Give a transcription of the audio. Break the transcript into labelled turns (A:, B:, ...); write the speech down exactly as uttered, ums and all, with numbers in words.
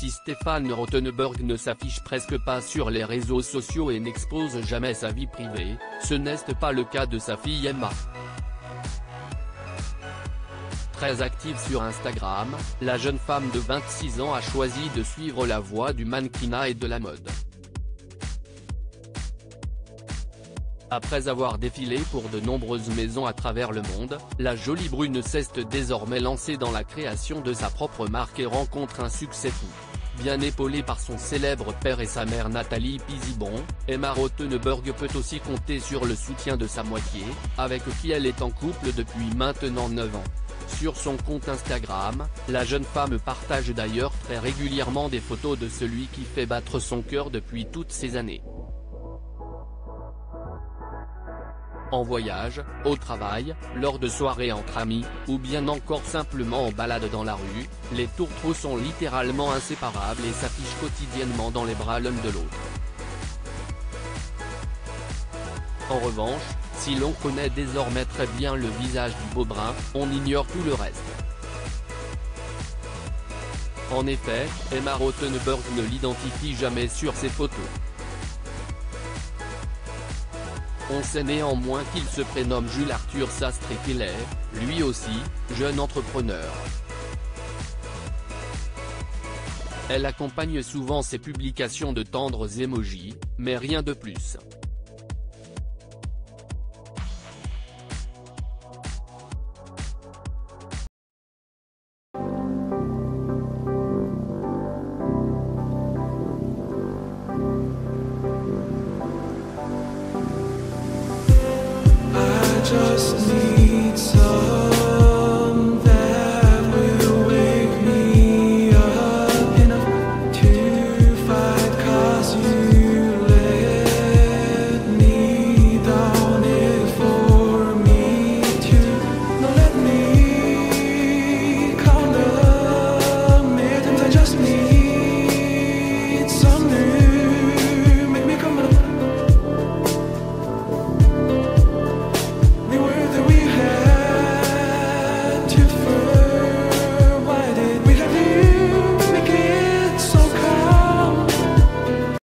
A: Si Stéphane Rothenberg ne s'affiche presque pas sur les réseaux sociaux et n'expose jamais sa vie privée, ce n'est pas le cas de sa fille Emma. Très active sur Instagram, la jeune femme de vingt-six ans a choisi de suivre la voie du mannequinat et de la mode. Après avoir défilé pour de nombreuses maisons à travers le monde, la jolie brune s'est désormais lancée dans la création de sa propre marque et rencontre un succès fou. Bien épaulée par son célèbre père et sa mère Nathalie Pisibon, Emma Rothenberg peut aussi compter sur le soutien de sa moitié, avec qui elle est en couple depuis maintenant neuf ans. Sur son compte Instagram, la jeune femme partage d'ailleurs très régulièrement des photos de celui qui fait battre son cœur depuis toutes ces années. En voyage, au travail, lors de soirées entre amis, ou bien encore simplement en balade dans la rue, les tourtereaux sont littéralement inséparables et s'affichent quotidiennement dans les bras l'un de l'autre. En revanche, si l'on connaît désormais très bien le visage du beau brun, on ignore tout le reste. En effet, Emma Rothenberg ne l'identifie jamais sur ses photos. On sait néanmoins qu'il se prénomme Jules Arthur Sastre et qu'il est, lui aussi, jeune entrepreneur. Elle accompagne souvent ses publications de tendres émojis, mais rien de plus.